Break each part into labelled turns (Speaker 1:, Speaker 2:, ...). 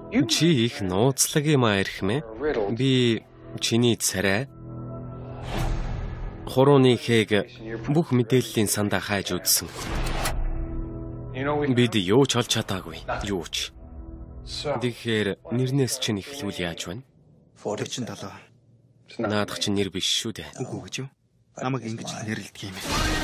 Speaker 1: Чи их нууцлаг юм арих мэ? Би чиний царай хорооны хээг бүх мэдээллийн сандаа хайж үзсэн. Бид юу ч олж чадаагүй. Юу ч. Тэгэхээр нэрнээс чинь эхлүүл яаж байна?
Speaker 2: 47.
Speaker 1: Наадах чинь нэр биш шүү дээ.
Speaker 2: Үгүй гэж юу? Намайг ингэж нэрлэдэг юм.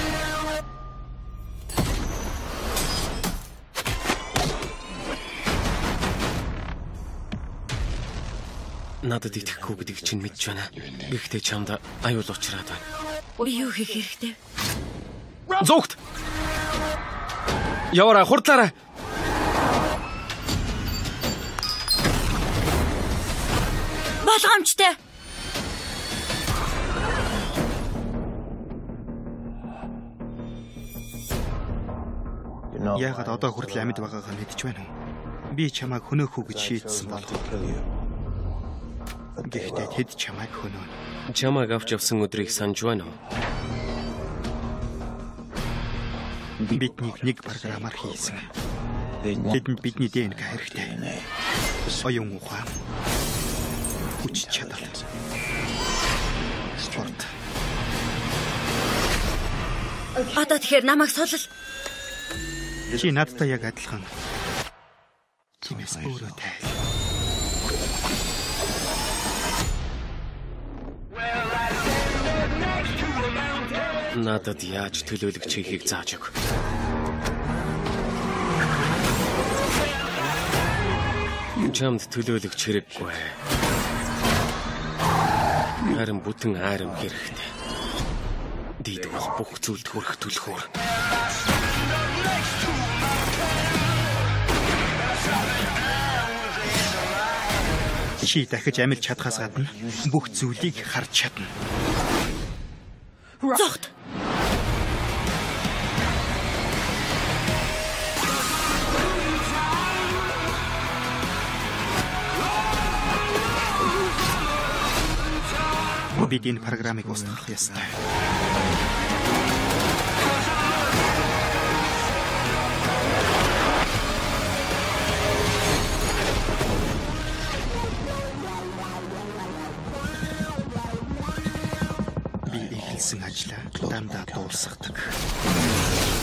Speaker 1: Надад итгэхгүй гэдгийг чинь мэдж байна. Гэхдээ чамд аюул учраад байна.
Speaker 3: Би юу хийх хэрэгтэй?
Speaker 1: Зүгт! Яваарай, хурдлаарай!
Speaker 3: Болгоомжтой!
Speaker 2: Яагаад одоо хүртэл амьд байгаагаа мэдж байна уу? Би чамайг хөнөөхүү гэж шийдсэн болов. Гэхдээ тэд чамайг хөнөөнө.
Speaker 1: Чамайг авч явсан өдрийг санаж байна уу?
Speaker 2: Биднийг нэг програмаар хийсэн. Тэдэнд бидний ДНК хэрэгтэй. Оюун ухаан. Хүч чадал. Спорт.
Speaker 3: Одоо тэгэхээр намайг сулл.
Speaker 2: Чи надтай яг адилхан. Тиймээс өөрөө тай.
Speaker 1: Надад яаж төлөөлөх чихийг зааж өг. Чамд төлөөлөх хэрэггүй. Харин бүтэн айрам хэрэгтэй. Дид бол бүх зүйлд хүрэх түлхүүр.
Speaker 2: Чи дахиж амьд чадхаас гадна бүх зүйлийг харж чадна.
Speaker 3: Зогт.
Speaker 2: Бид энэ программыг устгах ёстой. Би эхэлсэн ажлаа дандаа дуусгадаг.